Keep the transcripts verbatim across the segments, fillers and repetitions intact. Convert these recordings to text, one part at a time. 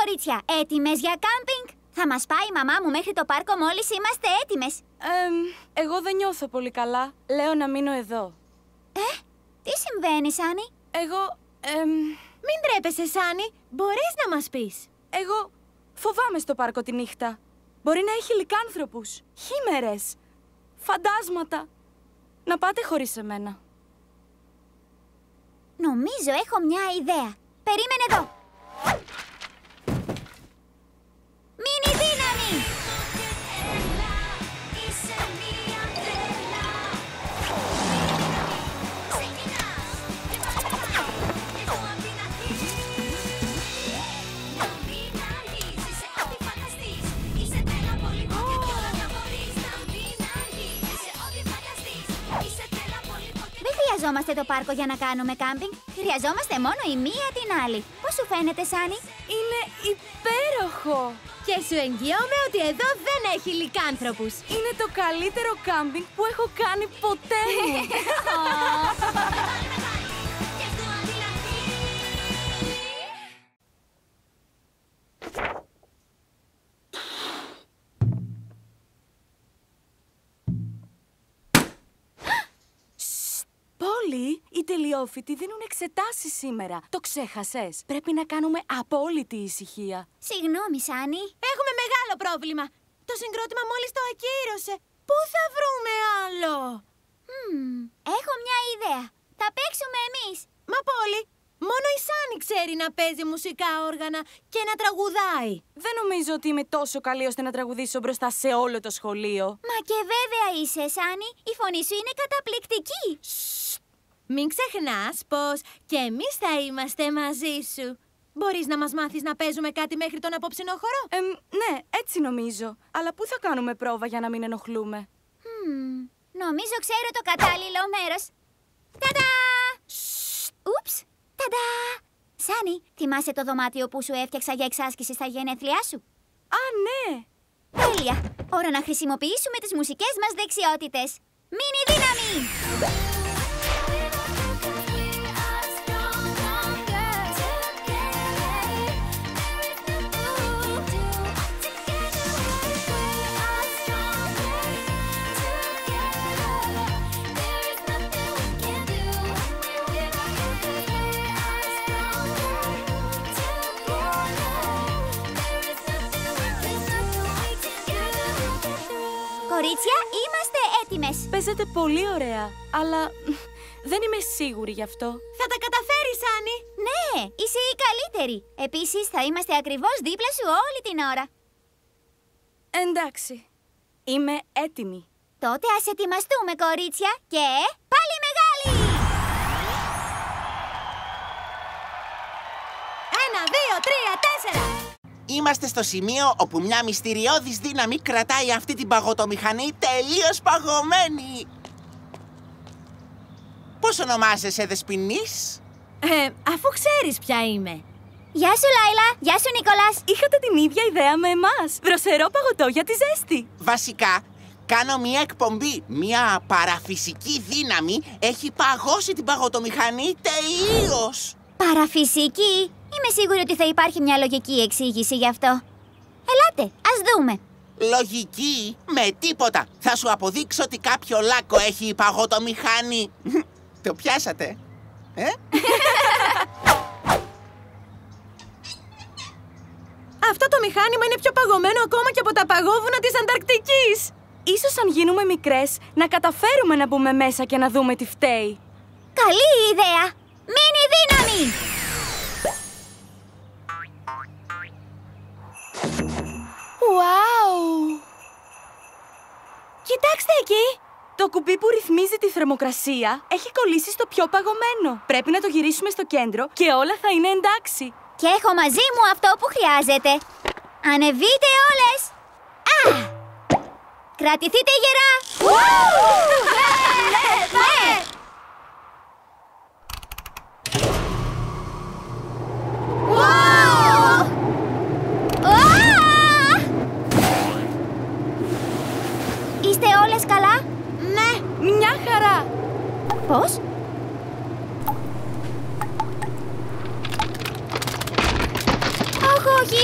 κορίτσια, έτοιμες για κάμπινγκ? Θα μας πάει η μαμά μου μέχρι το πάρκο μόλις είμαστε έτοιμες. Ε, εγώ δεν νιώθω πολύ καλά. Λέω να μείνω εδώ. Ε, τι συμβαίνει, Σάνι? Εγώ... Ε, Μην τρέπεσαι, Σάνι. Μπορείς να μας πεις. εγώ φοβάμαι στο πάρκο τη νύχτα. Μπορεί να έχει λυκάνθρωπους, χήμερες, φαντάσματα. Να πάτε χωρίς εμένα. Νομίζω έχω μια ιδέα. Περίμενε εδώ. Μίνι δύναμη! Δεν χρειαζόμαστε το πάρκο για να κάνουμε κάμπινγκ. Χρειαζόμαστε μόνο η μία την άλλη. Πώς σου φαίνεται, Σάνι? Είναι υπέροχο! Και σου εγγυώμαι ότι εδώ δεν έχει λυκάνθρωπους. Είναι το καλύτερο κάμπινγκ που έχω κάνει ποτέ μου. Πόλη, οι τελειόφοιτοι δίνουν εξετάσεις σήμερα. Το ξέχασες? Πρέπει να κάνουμε απόλυτη ησυχία. Συγγνώμη, Σάνι. Έχουμε μεγάλο πρόβλημα. Το συγκρότημα μόλις το ακύρωσε. Πού θα βρούμε άλλο? Μμμ, έχω μια ιδέα. Θα παίξουμε εμείς. Μα Πόλη, μόνο η Σάνι ξέρει να παίζει μουσικά όργανα και να τραγουδάει. Δεν νομίζω ότι είμαι τόσο καλή ώστε να τραγουδήσω μπροστά σε όλο το σχολείο. Μα και βέβαια είσαι, Σάνι. Η φωνή σου είναι καταπληκτική. Μην ξεχνάς πως και εμείς θα είμαστε μαζί σου. Μπορείς να μας μάθεις να παίζουμε κάτι μέχρι τον απόψινό χορό? Ε, ναι, έτσι νομίζω. Αλλά πού θα κάνουμε πρόβα για να μην ενοχλούμε? Μμμ, νομίζω ξέρω το κατάλληλο μέρος. Ταντά! Ούψ! Ταντά! Σάνι, θυμάσαι το δωμάτιο που σου έφτιαξα για εξάσκηση στα γενέθλιά σου? Α, ναι! Τέλεια! Ώρα να χρησιμοποιήσουμε τις μουσικές μας δεξιότητες. Μίνι δύναμη! Κορίτσια, είμαστε έτοιμες. Παίζετε πολύ ωραία, αλλά δεν είμαι σίγουρη γι' αυτό. Θα τα καταφέρεις, Σάνι. Ναι, είσαι η καλύτερη. Επίσης, θα είμαστε ακριβώς δίπλα σου όλη την ώρα. Εντάξει, είμαι έτοιμη. Τότε ας ετοιμαστούμε, κορίτσια, και πάλι μεγάλη! Ένα, δύο, τρία, τέσσερα! Είμαστε στο σημείο όπου μια μυστηριώδης δύναμη κρατάει αυτή την παγωτομηχανή τελείως παγωμένη. Πώς ονομάζεσαι, Δεσποινής? Ε, αφού ξέρεις ποια είμαι. Γεια σου, Λάιλα. Γεια σου, Νικολάς. Είχατε την ίδια ιδέα με εμάς. Δροσερό παγωτό για τη ζέστη. Βασικά, κάνω μια εκπομπή. Μια παραφυσική δύναμη έχει παγώσει την παγωτομηχανή τελείως. Παραφυσική. Είμαι σίγουρη ότι θα υπάρχει μια λογική εξήγηση γι' αυτό. Ελάτε, ας δούμε. Λογική? Με τίποτα. Θα σου αποδείξω ότι κάποιο λάκκο έχει η παγωτομηχανή. Το πιάσατε, ε? Αυτό το μηχάνημα είναι πιο παγωμένο ακόμα και από τα παγόβουνα της Ανταρκτικής. Ίσως αν γίνουμε μικρές, να καταφέρουμε να μπούμε μέσα και να δούμε τι φταίει. Καλή ιδέα. Μίνι δύναμη! Wow! Κοιτάξτε εκεί! Το κουμπί που ρυθμίζει τη θερμοκρασία έχει κολλήσει στο πιο παγωμένο. Πρέπει να το γυρίσουμε στο κέντρο και όλα θα είναι εντάξει. Και έχω μαζί μου αυτό που χρειάζεται. Ανεβείτε όλες! Α! Κρατηθείτε γερά! Ναι! Είστε όλες καλά? Ναι! Μια χαρά! Πώς? Όχο! όχι!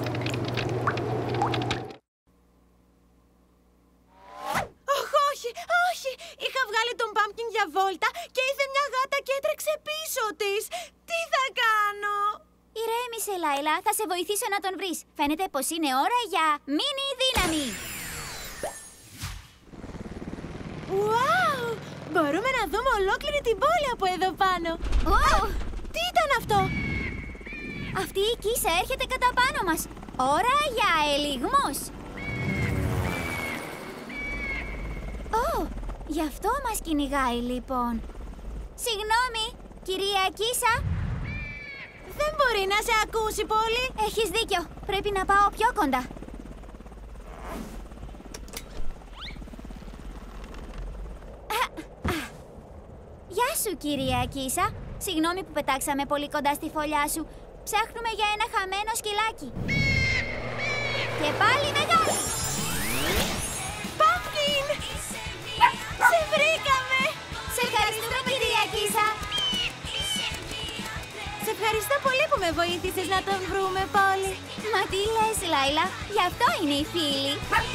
Ωχ, όχι, όχι! Είχα βγάλει τον Pumpkin για βόλτα και ήρθε μια γάτα και έτρεξε πίσω της. Τι θα κάνω? Ηρέμησε, Λάιλα. Θα σε βοηθήσω να τον βρεις. Φαίνεται πως είναι ώρα για μίνι δύναμη. Ουάου! Μπορούμε να δούμε ολόκληρη την πόλη από εδώ πάνω. Ου! Τι ήταν αυτό? Αυτή η κύσα έρχεται κατά πάνω μας. Ώρα για ελιγμούς. Ω, γι' αυτό μας κυνηγάει λοιπόν. Συγγνώμη, κυρία Κύσα. Δεν μπορεί να σε ακούσει πολύ. Έχεις δίκιο. Πρέπει να πάω πιο κοντά. Γεια σου, κυρία Κύσα. Συγγνώμη που πετάξαμε πολύ κοντά στη φωλιά σου. Ψάχνουμε για ένα χαμένο σκυλάκι. Και πάλι μεγάλη. Pumpkin! Σε βρήκαμε! Σε ευχαριστούμε, κυρία Κύσα. Σε ευχαριστώ πολύ που με βοήθησες να τον βρούμε, Πόλη. Μα τι λες, Λάιλα, γι' αυτό είναι οι φίλοι.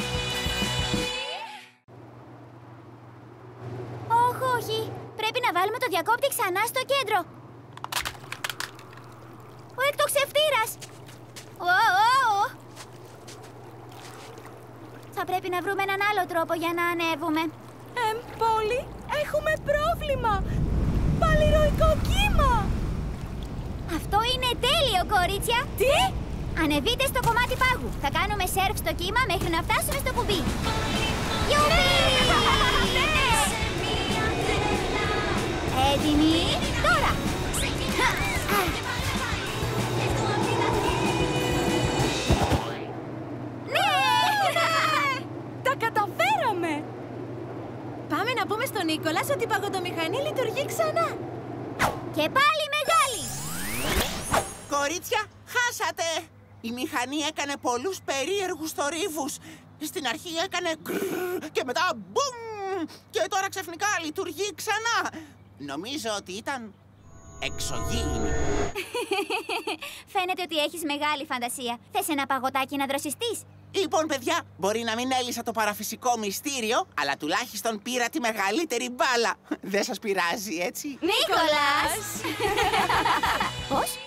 Όχι, όχι. Πρέπει να βάλουμε το διακόπτη ξανά στο κέντρο. Ο εκτοξευτήρας. Ω, ω, ω. Θα πρέπει να βρούμε έναν άλλο τρόπο για να ανέβουμε. Εμ, Πόλη, έχουμε πρόβλημα. Παλιροϊκό κύμα. Αυτό είναι τέλειο, κορίτσια. Τι? Ανεβείτε στο κομμάτι πάγου. Θα κάνουμε σερφ στο κύμα μέχρι να φτάσουμε στο κουμπί. Γιουπί! Έτοιμοι, τώρα! Ναι! Τα καταφέραμε! Πάμε να πούμε στον Νίκολας ότι η παγωτομηχανή λειτουργεί ξανά. Και πάλι μεγάλη! Κορίτσια, χάσατε! Η μηχανή έκανε πολλούς περίεργους θορύβους. Στην αρχή έκανε γκρρρ και μετά μπουμ! Και τώρα ξαφνικά λειτουργεί ξανά. Νομίζω ότι ήταν εξωγήινη. Φαίνεται ότι έχεις μεγάλη φαντασία. Θες ένα παγωτάκι να δροσιστείς? Λοιπόν, παιδιά, μπορεί να μην έλυσα το παραφυσικό μυστήριο, αλλά τουλάχιστον πήρα τη μεγαλύτερη μπάλα. Δεν σας πειράζει, έτσι? Νίκολας! Πώς?